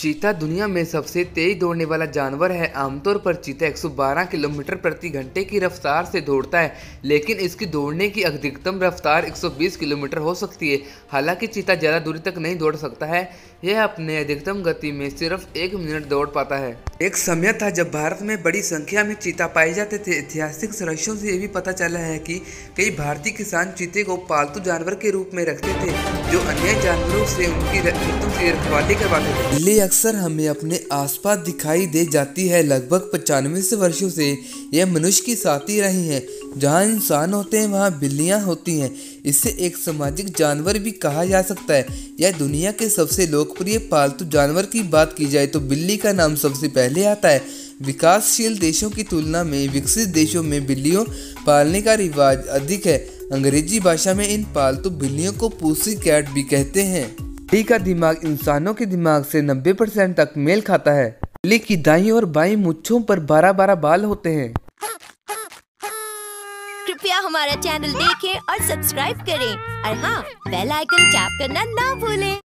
चीता दुनिया में सबसे तेज दौड़ने वाला जानवर है। आमतौर पर चीता 112 किलोमीटर प्रति घंटे की रफ्तार से दौड़ता है, लेकिन इसकी दौड़ने की अधिकतम रफ्तार 120 किलोमीटर हो सकती है। हालांकि चीता ज़्यादा दूरी तक नहीं दौड़ सकता है, यह अपने अधिकतम गति में सिर्फ 1 मिनट दौड़ पाता है। एक समय था जब भारत में बड़ी संख्या में चीता पाए जाते थे। ऐतिहासिक साक्ष्यों से यह भी पता चला है कि कई भारतीय किसान चीते को पालतू जानवर के रूप में रखते थे, जो अन्य जानवरों से उनकी रखवाली करवाते थे। बिल्ली अक्सर हमें अपने आसपास दिखाई दे जाती है। लगभग 95 वर्षों से यह मनुष्य की साथी रही हैं। जहाँ इंसान होते हैं वहाँ बिल्लियाँ होती हैं। इसे एक सामाजिक जानवर भी कहा जा सकता है। यह दुनिया के सबसे लोकप्रिय पालतू जानवर की बात की जाए तो बिल्ली का नाम सबसे पहले आता है। विकासशील देशों की तुलना में विकसित देशों में बिल्लियों पालने का रिवाज अधिक है। अंग्रेजी भाषा में इन पालतू बिल्लियों को पुसी कैट भी कहते हैं। बिल्ली का दिमाग इंसानों के दिमाग से 90% तक मेल खाता है। बिल्ली की दाईं और बाईं मूंछों पर 12-12 बाल होते हैं। कृपया हमारा चैनल देखें और सब्सक्राइब करें और हाँ, बेल आइकन टैप करना ना भूलें।